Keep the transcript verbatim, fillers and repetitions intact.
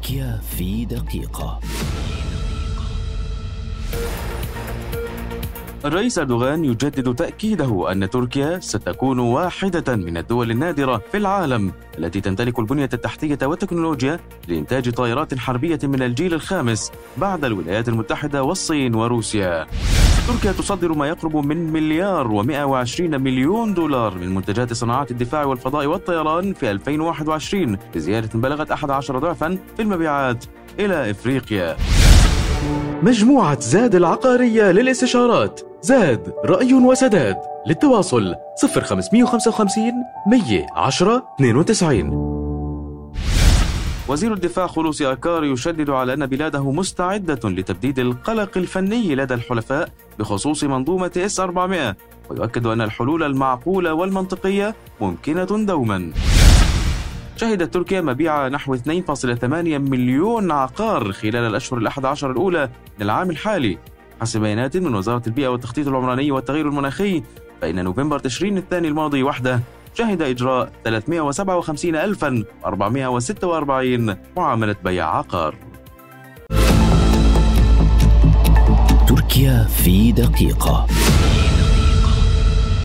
تركيا في دقيقة. الرئيس أردوغان يجدد تأكيده أن تركيا ستكون واحدة من الدول النادرة في العالم التي تمتلك البنية التحتية والتكنولوجيا لإنتاج طائرات حربية من الجيل الخامس بعد الولايات المتحدة والصين وروسيا. تركيا تصدر ما يقرب من مليار ومئة وعشرين مليون دولار من منتجات صناعات الدفاع والفضاء والطيران في ألفين وواحد وعشرين بزيادة بلغت أحد عشر ضعفا في المبيعات إلى إفريقيا. مجموعة زاد العقارية للاستشارات، زاد رأي وسداد. للتواصل صفر خمسمئة وخمسة وخمسين مئة وعشرة اثنين وتسعين. وزير الدفاع خلوصي أكار يشدد على أن بلاده مستعدة لتبديد القلق الفني لدى الحلفاء بخصوص منظومة إس أربعمئة، ويؤكد أن الحلول المعقولة والمنطقية ممكنة دوما. شهدت تركيا مبيع نحو اثنين فاصلة ثمانية مليون عقار خلال الأشهر الأحد عشر الأولى من العام الحالي حسب بيانات من وزارة البيئة والتخطيط العمراني والتغير المناخي. فإن نوفمبر تشرين الثاني الماضي وحده شهد إجراء ثلاثمئة وسبعة وخمسين ألفا وأربعمئة وستة وأربعين معاملة بيع عقار. تركيا في دقيقة.